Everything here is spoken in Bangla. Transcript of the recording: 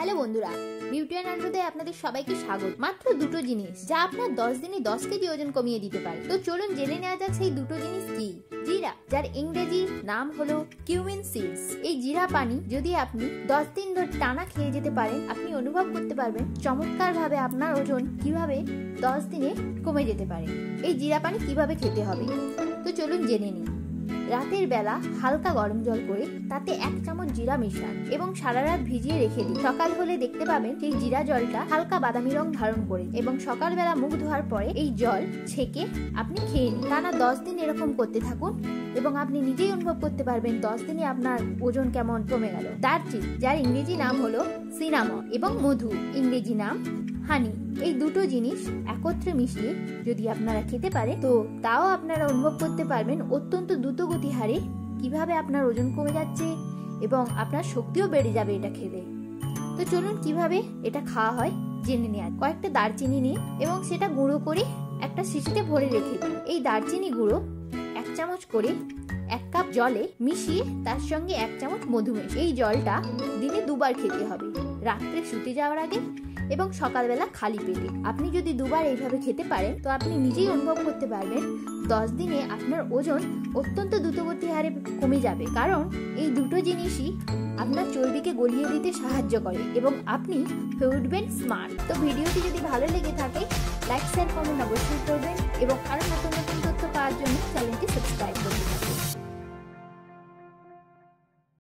হ্যালো বন্ধুরা, বিউটি অ্যান্ড আনন্দে আপনাদের সবাইকে স্বাগত। মাত্র দুটো জিনিস যা আপনার 10 দিনে 10 কেজি ওজন কমিয়ে দিতে পারে। তো চলুন জেনে নেওয়া যাক সেই দুটো জিনিস কি। জিরা, যার ইংরেজি নাম হলো কিউমিন সিডস। এই জিরা পানি যদি আপনি 10 দিন ধরে টানা খেয়ে যেতে পারেন, আপনি অনুভব করতে পারবেন চমৎকার ভাবে আপনার ওজন কিভাবে 10 দিনে কমে যেতে পারে। এই জিরা পানি কিভাবে খেতে হবে তো চলুন জেনে নিই। রাতের বেলা হালকা গরম জল করে তাতে 1 চামচ জিরা মেশান এবং সারা রাত ভিজিয়ে রেখে দিন। সকাল হলে দেখতে পাবেন সেই জিরা জলটা হালকা বাদামি রং ধারণ করে এবং সকালবেলা মুখ ধোয়ার পরে এই জল ছেঁকে আপনি খেয়ে নিন। টানা 10 দিন এরকম করতে থাকুন এবং আপনি নিজেই অনুভব করতে পারবেন 10 দিনে আপনার ওজন কেমন কমে গেল। দারচিনি, যার ইংরেজি নাম হলো সিনামন, এবং মধু, ইংরেজি নাম হানি, এই দুটো জিনিস একত্রে মিশিয়ে যদি আপনারা খেতে পারেন তো তাও আপনারা অনুভব করতে পারবেন অত্যন্ত দ্রুতগতি হারে কিভাবে আপনার ওজন কমে যাচ্ছে এবং আপনার শক্তিও বেড়ে যাবে এটা খেলে। তো চলুন কিভাবে এটা খাওয়া হয় জেনে নেওয়া। কয়েকটা দারচিনি নিয়ে এবং সেটা গুঁড়ো করে একটা শিশিতে ভরে রেখে দিন। এই দারচিনি গুঁড়ো 1 চামচ করে 1 কাপ জলে মিশিয়ে তার সঙ্গে 1 চামচ মধু মেশিয়ে এই জলটা দিনে 2 বার খেতে হবে, রাত্রে শুতে যাওয়ার আগে এবং সকালবেলা খালি পেটে। আপনি যদি 2 বার এইভাবে খেতে পারেন তো আপনি নিজেই অনুভব করতে পারবেন 10 দিনে আপনার ওজন অত্যন্ত দ্রুতগতি হারে কমে যাবে, কারণ এই দুটো জিনিসই আপনার চর্বিকে গলিয়ে দিতে সাহায্য করে এবং আপনি হয়ে উঠবেন স্মার্ট। তো ভিডিওটি যদি ভালো লেগে থাকে লাইক, শেয়ার, কমেন্ট অবশ্যই করবেন এবং আরো নতুন নতুন তথ্য পাওয়ার জন্য চ্যানেলটি সাবস্ক্রাইব করতে থাকুন।